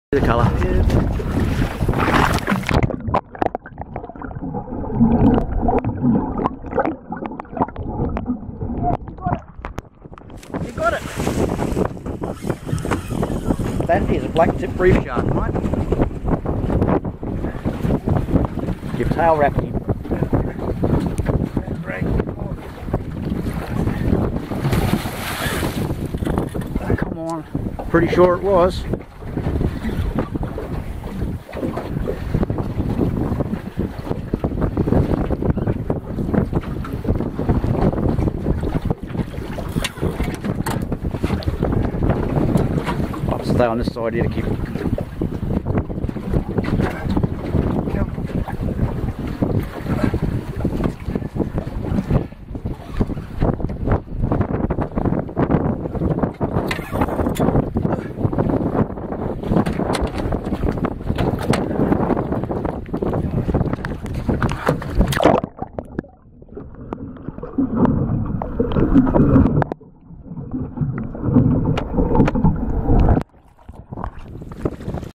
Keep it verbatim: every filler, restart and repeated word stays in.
The colour. You got it. That is a black tip reef shark, right? Your tail wrapping him. Come on. Pretty sure it was. Stay on this side here to keep it.